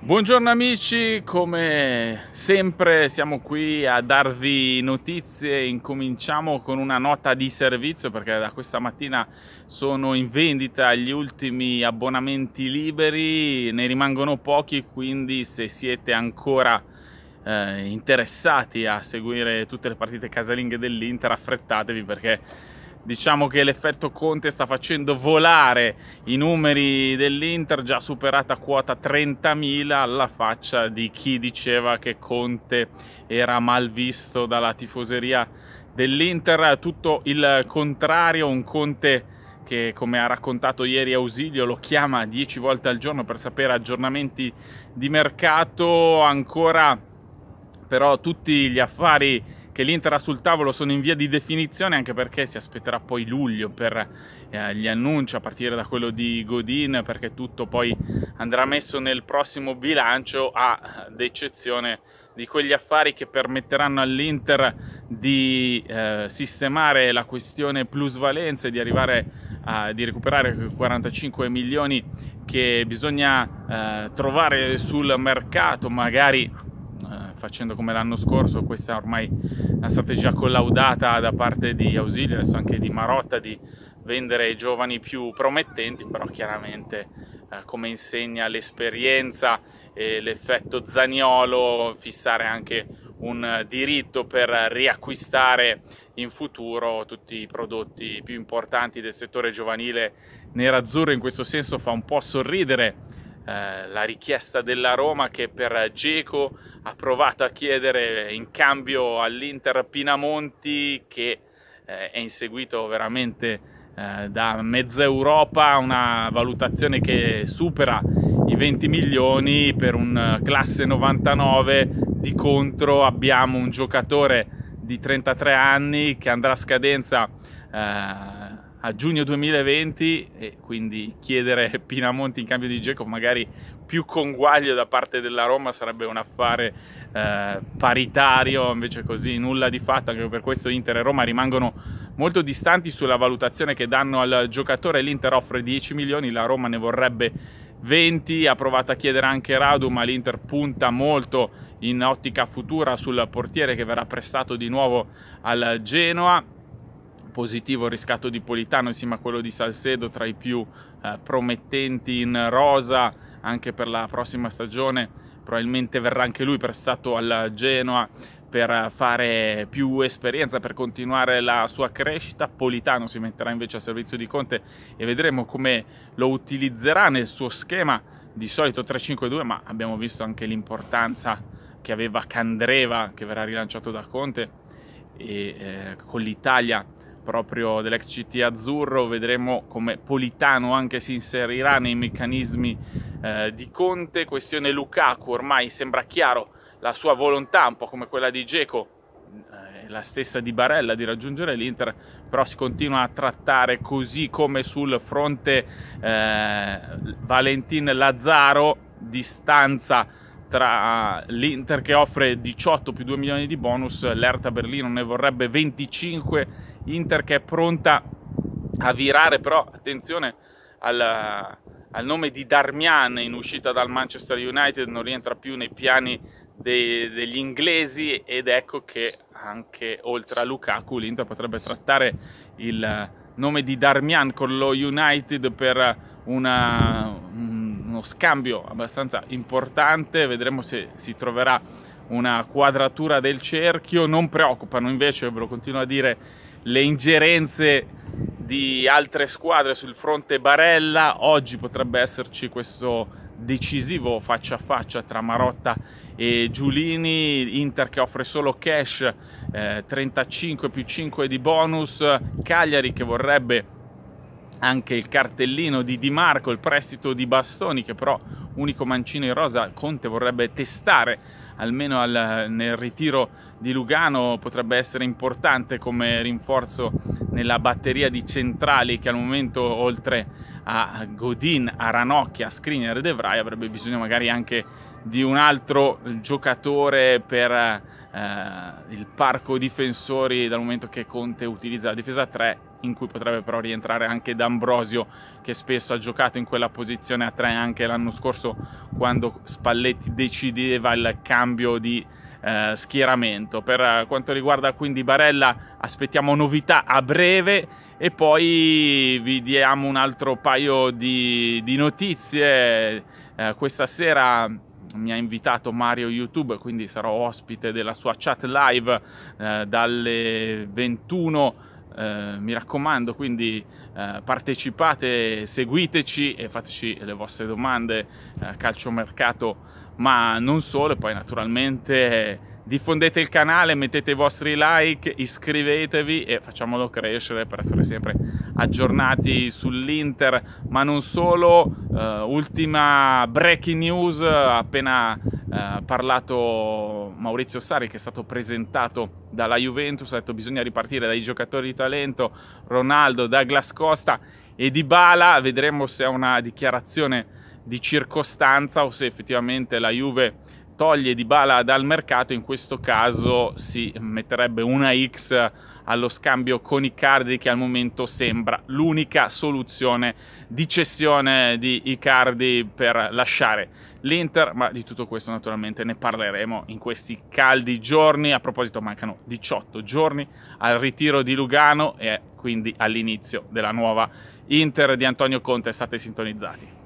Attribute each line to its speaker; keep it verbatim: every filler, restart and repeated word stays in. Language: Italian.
Speaker 1: Buongiorno amici, come sempre siamo qui a darvi notizie. Incominciamo con una nota di servizio perché da questa mattina sono in vendita gli ultimi abbonamenti liberi, ne rimangono pochi, quindi se siete ancora eh, interessati a seguire tutte le partite casalinghe dell'Inter affrettatevi, perché diciamo che l'effetto Conte sta facendo volare i numeri dell'Inter, già superata quota trentamila, alla faccia di chi diceva che Conte era mal visto dalla tifoseria dell'Inter. Tutto il contrario, un Conte che, come ha raccontato ieri Ausilio, lo chiama dieci volte al giorno per sapere aggiornamenti di mercato. Ancora però tutti gli affari che l'Inter ha sul tavolo sono in via di definizione, anche perché si aspetterà poi luglio per eh, gli annunci, a partire da quello di Godin, perché tutto poi andrà messo nel prossimo bilancio, ad eccezione di quegli affari che permetteranno all'Inter di eh, sistemare la questione plusvalenza e di arrivare a di recuperare quei quarantacinque milioni che bisogna eh, trovare sul mercato, magari facendo come l'anno scorso. Questa è ormai una strategia collaudata da parte di Ausilio, adesso anche di Marotta, di vendere i giovani più promettenti, però chiaramente eh, come insegna l'esperienza e l'effetto Zaniolo, fissare anche un diritto per riacquistare in futuro tutti i prodotti più importanti del settore giovanile nerazzurro. In questo senso fa un po' sorridere Eh, la richiesta della Roma, che per Dzeko ha provato a chiedere in cambio all'Inter Pinamonti, che eh, è inseguito veramente eh, da mezza Europa, una valutazione che supera i venti milioni per un classe novantanove. Di contro abbiamo un giocatore di trentatré anni che andrà a scadenza eh, a giugno duemilaventi, e quindi chiedere Pinamonti in cambio di Dzeko, magari più conguaglio da parte della Roma, sarebbe un affare eh, paritario. Invece così nulla di fatto. Anche per questo Inter e Roma rimangono molto distanti sulla valutazione che danno al giocatore. L'Inter offre dieci milioni, la Roma ne vorrebbe venti. Ha provato a chiedere anche Radu, ma l'Inter punta molto in ottica futura sul portiere che verrà prestato di nuovo al Genoa. Positivo il riscatto di Politano insieme a quello di Salcedo, tra i più eh, promettenti in rosa anche per la prossima stagione. Probabilmente verrà anche lui prestato al Genoa per fare più esperienza, per continuare la sua crescita. Politano si metterà invece a servizio di Conte e vedremo come lo utilizzerà nel suo schema di solito tre cinque due, ma abbiamo visto anche l'importanza che aveva Candreva, che verrà rilanciato da Conte, e eh, con l'Italia proprio dell'ex C T azzurro. Vedremo come Politano anche si inserirà nei meccanismi eh, di Conte. Questione Lukaku, ormai sembra chiaro la sua volontà, un po' come quella di Dzeko, eh, la stessa di Barella, di raggiungere l'Inter, però si continua a trattare, così come sul fronte eh, Valentin Lazzaro, distanza tra l'Inter che offre diciotto più due milioni di bonus, l'Hertha Berlino ne vorrebbe venticinque, Inter che è pronta a virare, però attenzione al, al nome di Darmian in uscita dal Manchester United, non rientra più nei piani dei, degli inglesi, ed ecco che anche oltre a Lukaku l'Inter potrebbe trattare il nome di Darmian con lo United per una, uno scambio abbastanza importante. Vedremo se si troverà una quadratura del cerchio. Non preoccupano invece, ve lo continuo a dire, le ingerenze di altre squadre sul fronte Barella. Oggi potrebbe esserci questo decisivo faccia a faccia tra Marotta e Giulini. Inter che offre solo cash, eh, trentacinque più cinque di bonus. Cagliari che vorrebbe anche il cartellino di Di Marco, il prestito di Bastoni, che però unico mancino in rosa Conte vorrebbe testare almeno al, nel ritiro di Lugano. Potrebbe essere importante come rinforzo nella batteria di centrali che al momento, oltre a Godin, a Ranocchia, a Skriniar e De Vrij, avrebbe bisogno magari anche di un altro giocatore per eh, il parco difensori, dal momento che Conte utilizza la difesa tre in cui potrebbe però rientrare anche D'Ambrosio, che spesso ha giocato in quella posizione a tre anche l'anno scorso quando Spalletti decideva il cambio di eh, schieramento. Per quanto riguarda quindi Barella aspettiamo novità a breve e poi vi diamo un altro paio di, di notizie. Eh, questa sera mi ha invitato Mario YouTube, quindi sarò ospite della sua chat live eh, dalle ventuno. Eh, mi raccomando, quindi eh, partecipate, seguiteci e fateci le vostre domande, eh, calciomercato, ma non solo. E poi naturalmente eh, diffondete il canale, mettete i vostri like, iscrivetevi e facciamolo crescere per essere sempre aggiornati sull'Inter, ma non solo. Uh, ultima breaking news, appena uh, parlato Maurizio Sarri, che è stato presentato dalla Juventus, ha detto bisogna ripartire dai giocatori di talento, Ronaldo, Douglas Costa e Dybala. Vedremo se è una dichiarazione di circostanza o se effettivamente la Juve toglie Dybala dal mercato. In questo caso si metterebbe una X allo scambio con Icardi, che al momento sembra l'unica soluzione di cessione di Icardi per lasciare l'Inter, ma di tutto questo naturalmente ne parleremo in questi caldi giorni. A proposito, mancano diciotto giorni al ritiro di Lugano e quindi all'inizio della nuova Inter di Antonio Conte. State sintonizzati.